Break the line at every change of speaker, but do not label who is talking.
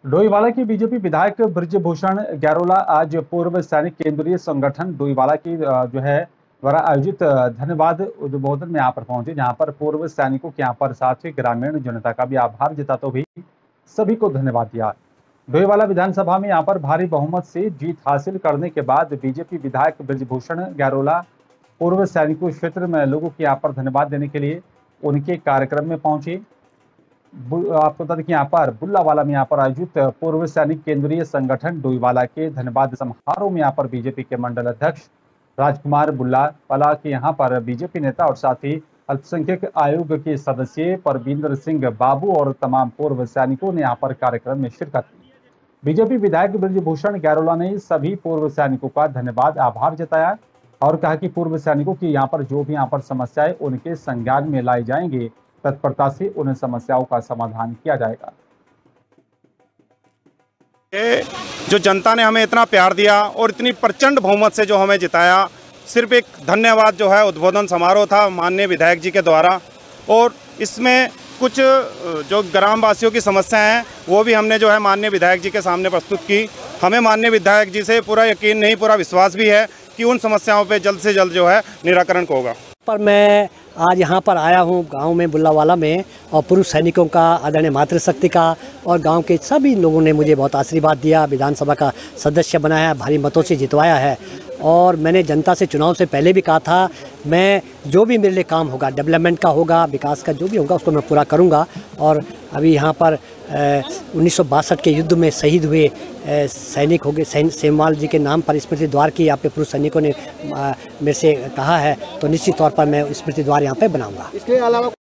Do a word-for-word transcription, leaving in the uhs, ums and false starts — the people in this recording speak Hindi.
डोईवाला के बीजेपी विधायक बृजभूषण ग्यारोला आज पूर्व सैनिक केंद्रीय संगठन डोईवाला की जो है द्वारा आयोजित धन्यवाद उद्बोधन में यहाँ पर पहुंचे, जहां पर पूर्व सैनिकों के यहाँ पर साथ ही ग्रामीण जनता का भी आभार जताते हुए सभी को धन्यवाद दिया। डोईवाला विधानसभा में यहाँ पर भारी बहुमत से जीत हासिल करने के बाद बीजेपी विधायक बृजभूषण ग्यारोला पूर्व सैनिकों क्षेत्र में लोगों के यहाँ पर धन्यवाद देने के लिए उनके कार्यक्रम में पहुंचे। आपको बता दें कि यहाँ पर बुल्लावाला में यहाँ पर आयोजित पूर्व सैनिक केंद्रीय संगठन डोईवाला के धन्यवाद समारोह में यहाँ पर बीजेपी के मंडल अध्यक्ष राजकुमार बुल्लावाला के यहाँ पर बीजेपी नेता और साथ ही अल्पसंख्यक आयोग के सदस्य परविंदर सिंह बाबू और तमाम पूर्व सैनिकों ने यहाँ पर कार्यक्रम में शिरकत की। बीजेपी विधायक बृजभूषण ग्यारोला ने सभी पूर्व सैनिकों का धन्यवाद आभार जताया और कहा कि पूर्व सैनिकों की यहाँ पर जो भी यहाँ पर समस्याएं उनके संज्ञान में लाई जाएंगे, तत्परता से उन समस्याओं का समाधान किया जाएगा।
जो जनता ने हमें इतना प्यार दिया और इतनी प्रचंड बहुमत से जो हमें जिताया, सिर्फ एक धन्यवाद जो है उद्बोधन समारोह था माननीय विधायक जी के द्वारा। और इसमें कुछ जो ग्रामवासियों की समस्याएं हैं वो भी हमने जो है माननीय विधायक जी के सामने प्रस्तुत की। हमें माननीय विधायक जी से पूरा यकीन नहीं, पूरा विश्वास भी है कि उन समस्याओं पे जल्द से जल्द जो है निराकरण होगा।
पर मैं आज यहाँ पर आया हूँ गांव में बुल्लावाला में, और पूर्व सैनिकों का, आदरणीय मातृशक्ति का और गांव के सभी लोगों ने मुझे बहुत आशीर्वाद दिया, विधानसभा का सदस्य बनाया, भारी मतों से जितवाया है। और मैंने जनता से चुनाव से पहले भी कहा था, मैं जो भी मेरे लिए काम होगा, डेवलपमेंट का होगा, विकास का जो भी होगा, उसको मैं पूरा करूँगा। और अभी यहाँ पर उन्नीस सौ बासठ के युद्ध में शहीद हुए सैनिक हो गए, सेमवाल जी के नाम पर स्मृति द्वार की आपके पूर्व सैनिकों ने मेरे से कहा है, तो निश्चित तौर पर मैं स्मृति द्वार यहाँ पे बनाऊंगा।
इसके अलावा